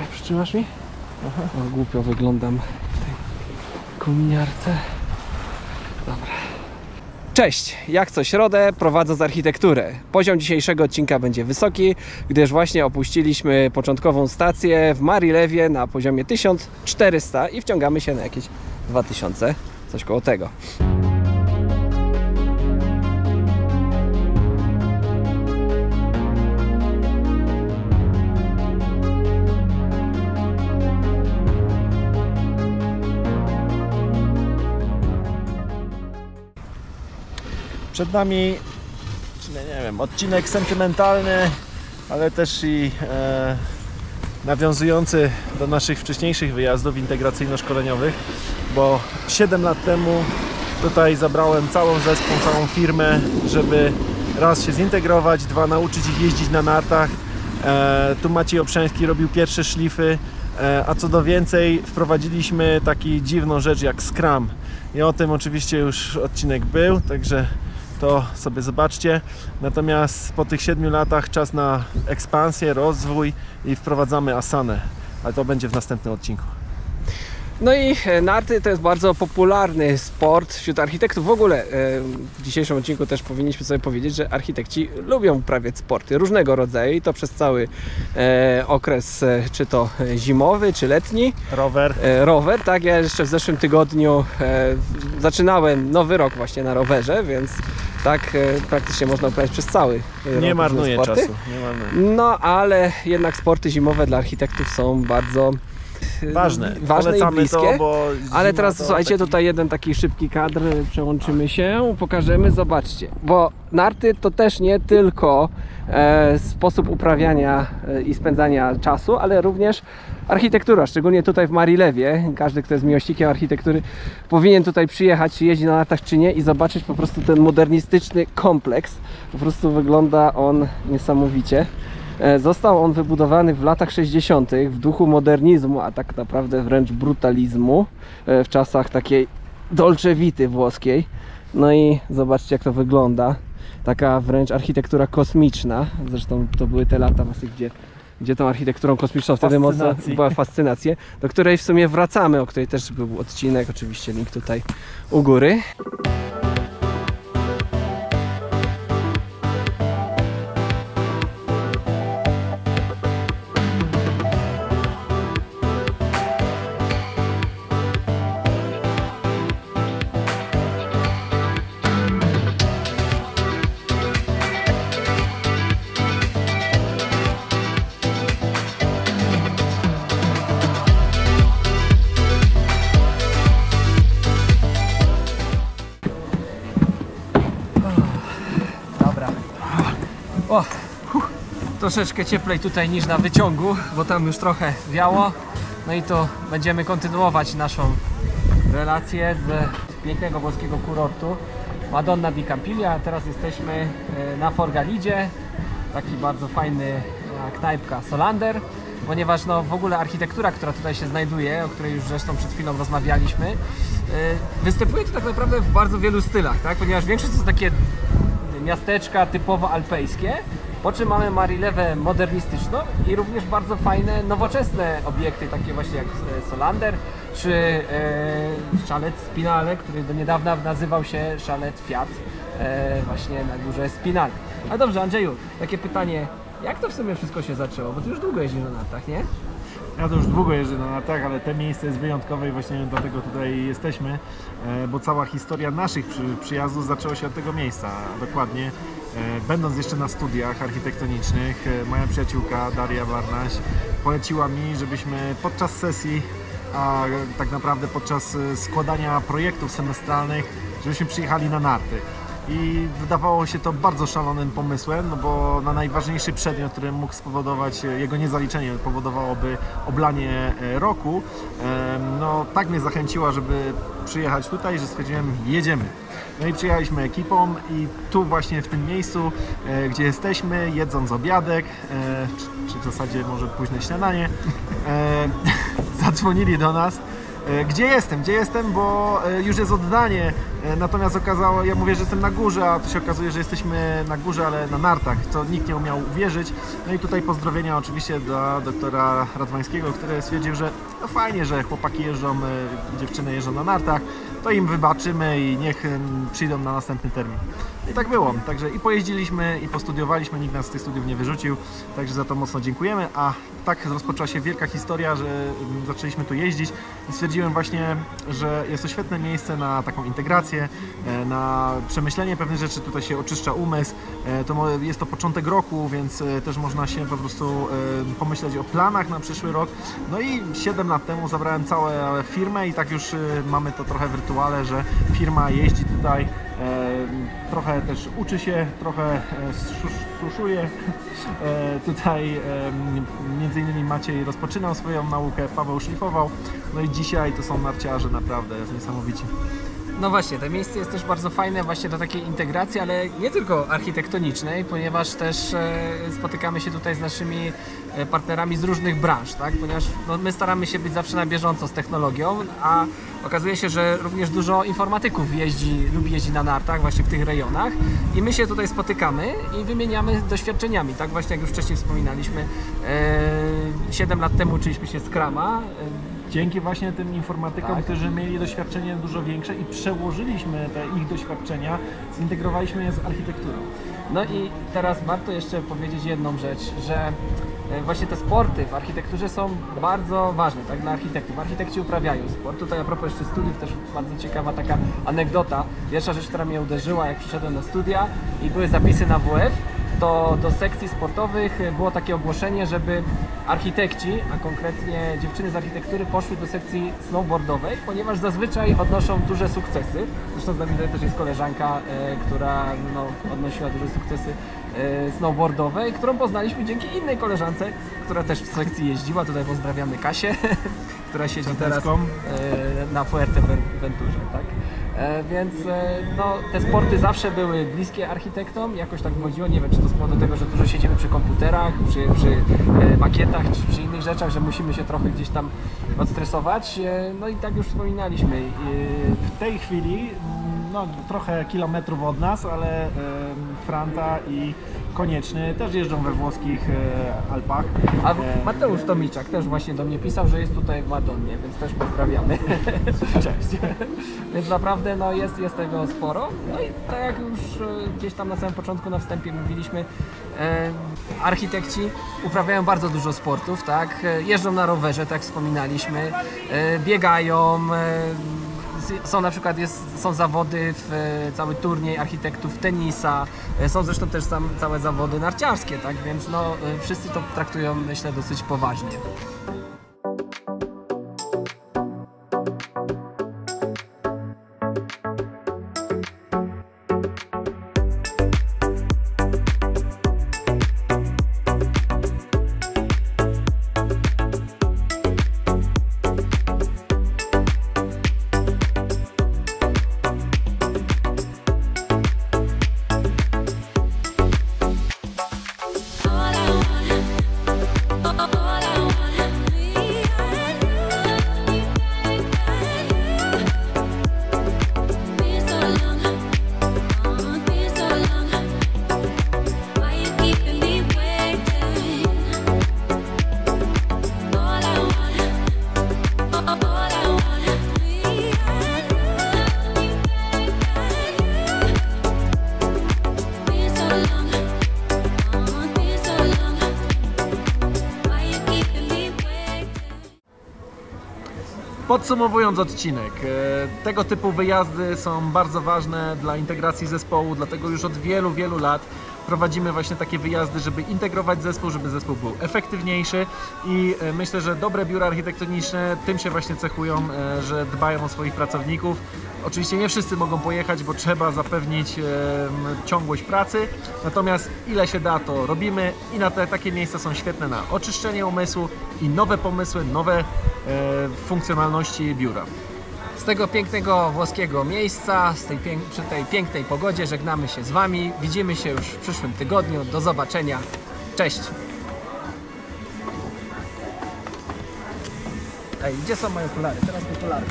Przytrzymasz mi? Aha. O, głupio wyglądam w tej kominiarce. Dobra. Cześć, jak co środę prowadząc architekturę. Poziom dzisiejszego odcinka będzie wysoki, gdyż właśnie opuściliśmy początkową stację w Marilewie na poziomie 1400 i wciągamy się na jakieś 2000, coś koło tego. Przed nami, nie wiem, odcinek sentymentalny, ale też i nawiązujący do naszych wcześniejszych wyjazdów integracyjno-szkoleniowych, bo 7 lat temu tutaj zabrałem całą zespół, całą firmę, żeby raz się zintegrować, dwa nauczyć ich jeździć na nartach. Tu Maciej Obszański robił pierwsze szlify, a co do więcej wprowadziliśmy taką dziwną rzecz jak Scrum. I o tym oczywiście już odcinek był, także to sobie zobaczcie. Natomiast po tych 7 latach czas na ekspansję, rozwój i wprowadzamy asanę, ale to będzie w następnym odcinku. No i narty to jest bardzo popularny sport wśród architektów. W ogóle w dzisiejszym odcinku też powinniśmy sobie powiedzieć, że architekci lubią uprawiać sporty różnego rodzaju i to przez cały okres, czy to zimowy, czy letni. Rower, tak. Ja jeszcze w zeszłym tygodniu zaczynałem nowy rok właśnie na rowerze, więc tak praktycznie można uprawiać przez cały rok. Nie marnuje sporty. czasu. Nie marnuje. No ale jednak sporty zimowe dla architektów są bardzo ważne i bliskie, to, bo ale teraz słuchajcie, tutaj jeden taki szybki kadr, przełączymy się, pokażemy, zobaczcie, bo narty to też nie tylko sposób uprawiania i spędzania czasu, ale również architektura, szczególnie tutaj w Marilewie. Każdy, kto jest miłośnikiem architektury, powinien tutaj przyjechać, czy jeździ na nartach, czy nie, i zobaczyć po prostu ten modernistyczny kompleks. Po prostu wygląda on niesamowicie. Został on wybudowany w latach 60. w duchu modernizmu, a tak naprawdę wręcz brutalizmu, w czasach takiej Dolce Vity włoskiej. No i zobaczcie, jak to wygląda. Taka wręcz architektura kosmiczna. Zresztą to były te lata właśnie, gdzie tą architekturą kosmiczną wtedy mocno była fascynacja, do której w sumie wracamy, o której też był odcinek, oczywiście link tutaj u góry. O, troszeczkę cieplej tutaj niż na wyciągu, bo tam już trochę wiało. No i to będziemy kontynuować naszą relację z pięknego włoskiego kurortu Madonna di Campiglia. A teraz jesteśmy na Forgalidzie, taki bardzo fajny knajpka Solander, ponieważ no, w ogóle architektura, która tutaj się znajduje, o której już zresztą przed chwilą rozmawialiśmy, występuje tu tak naprawdę w bardzo wielu stylach, tak? Ponieważ większość to są takie miasteczka typowo alpejskie, po czym mamy Marilewę modernistyczną i również bardzo fajne, nowoczesne obiekty, takie właśnie jak Solander, czy szalet Spinale, który do niedawna nazywał się szalet Fiat, właśnie na górze Spinale. A dobrze, Andrzeju, takie pytanie, jak to w sumie wszystko się zaczęło? Bo ty już długo jeździsz na nartach, nie? Ja to już długo jeżdżę na nartach, ale to miejsce jest wyjątkowe i właśnie dlatego tutaj jesteśmy, bo cała historia naszych przyjazdów zaczęła się od tego miejsca. Dokładnie, będąc jeszcze na studiach architektonicznych, moja przyjaciółka Daria Barnaś poleciła mi, żebyśmy podczas sesji, a tak naprawdę podczas składania projektów semestralnych, żebyśmy przyjechali na narty. I wydawało się to bardzo szalonym pomysłem, no bo na najważniejszy przedmiot, który mógł spowodować jego niezaliczenie, powodowałoby oblanie roku, no tak mnie zachęciła, żeby przyjechać tutaj, że stwierdziłem, jedziemy. No i przyjechaliśmy ekipą i tu właśnie w tym miejscu, gdzie jesteśmy, jedząc obiadek, czy w zasadzie może późne śniadanie, zadzwonili do nas Gdzie jestem, bo już jest oddanie, natomiast okazało, ja mówię, że jestem na górze, a to się okazuje, że jesteśmy na górze, ale na nartach, co nikt nie umiał uwierzyć. No i tutaj pozdrowienia oczywiście dla doktora Radwańskiego, który stwierdził, że no fajnie, że chłopaki jeżdżą, dziewczyny jeżdżą na nartach, to im wybaczymy i niech przyjdą na następny termin. I tak było, także i pojeździliśmy, i postudiowaliśmy, nikt nas z tych studiów nie wyrzucił, także za to mocno dziękujemy, a tak rozpoczęła się wielka historia, że zaczęliśmy tu jeździć i stwierdziłem właśnie, że jest to świetne miejsce na taką integrację, na przemyślenie pewnych rzeczy, tutaj się oczyszcza umysł, jest to początek roku, więc też można się po prostu pomyśleć o planach na przyszły rok. No i 7 lat temu zabrałem całą firmę i tak już mamy to trochę w rytuale, że firma jeździ tutaj, trochę też uczy się, trochę suszuje. Tutaj między innymi Maciej rozpoczynał swoją naukę, Paweł szlifował, no i dzisiaj to są narciarze naprawdę niesamowici. No właśnie, to miejsce jest też bardzo fajne właśnie do takiej integracji, ale nie tylko architektonicznej, ponieważ też spotykamy się tutaj z naszymi partnerami z różnych branż, tak? Ponieważ no, my staramy się być zawsze na bieżąco z technologią, a okazuje się, że również dużo informatyków lubi jeździć na nartach właśnie w tych rejonach i my się tutaj spotykamy i wymieniamy doświadczeniami, tak? Właśnie jak już wcześniej wspominaliśmy, 7 lat temu uczyliśmy się Scruma. Dzięki właśnie tym informatykom, tak, którzy mieli doświadczenie dużo większe i przełożyliśmy te ich doświadczenia, zintegrowaliśmy je z architekturą. No i teraz warto jeszcze powiedzieć jedną rzecz, że właśnie te sporty w architekturze są bardzo ważne, tak, dla architektów. Architekci uprawiają sport. Tutaj a propos jeszcze studiów też bardzo ciekawa taka anegdota. Pierwsza rzecz, która mnie uderzyła, jak przyszedłem na studia i były zapisy na WF, to do sekcji sportowych było takie ogłoszenie, żeby architekci, a konkretnie dziewczyny z architektury poszły do sekcji snowboardowej, ponieważ zazwyczaj odnoszą duże sukcesy. Zresztą z nami też jest koleżanka, która no, odnosiła duże sukcesy snowboardowe i którą poznaliśmy dzięki innej koleżance, która też w sekcji jeździła. Tutaj pozdrawiamy Kasię, która siedzi teraz na Fuerteventurze, tak? Więc no, te sporty zawsze były bliskie architektom, jakoś tak wychodziło, nie wiem czy to z powodu tego, że dużo siedzimy przy komputerach, przy makietach czy przy innych rzeczach, że musimy się trochę gdzieś tam odstresować, no i tak już wspominaliśmy. W tej chwili no, trochę kilometrów od nas, ale Franta i Konieczny też jeżdżą we włoskich Alpach. A Mateusz Tomiczak też właśnie do mnie pisał, że jest tutaj w Madonnie, więc też pozdrawiamy. Cześć. Więc naprawdę no, jest tego sporo. No i tak jak już gdzieś tam na samym początku na wstępie mówiliśmy, architekci uprawiają bardzo dużo sportów, tak? Jeżdżą na rowerze, tak jak wspominaliśmy, biegają. Są na przykład są zawody, cały turniej architektów tenisa, są zresztą też całe zawody narciarskie, tak więc no, wszyscy to traktują, myślę, dosyć poważnie. Podsumowując odcinek, tego typu wyjazdy są bardzo ważne dla integracji zespołu, dlatego już od wielu, wielu lat prowadzimy właśnie takie wyjazdy, żeby integrować zespół, żeby zespół był efektywniejszy i myślę, że dobre biura architektoniczne tym się właśnie cechują, że dbają o swoich pracowników. Oczywiście nie wszyscy mogą pojechać, bo trzeba zapewnić ciągłość pracy, natomiast ile się da, to robimy i na takie miejsca są świetne na oczyszczenie umysłu i nowe pomysły, nowe funkcjonalności biura. Z tego pięknego włoskiego miejsca, przy tej pięknej pogodzie żegnamy się z Wami. Widzimy się już w przyszłym tygodniu. Do zobaczenia. Cześć! Ej, gdzie są moje okulary? Teraz okulary.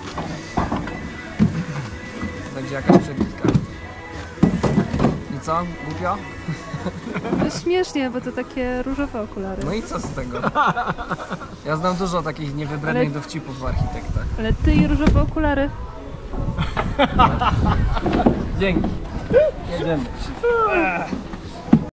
Będzie jakaś przebitka. I co? Głupio? No śmiesznie, bo to takie różowe okulary. No i co z tego? Ja znam dużo takich niewybrednych dowcipów w architektach. Ale ty i różowe okulary. Dzięki. Jedziemy.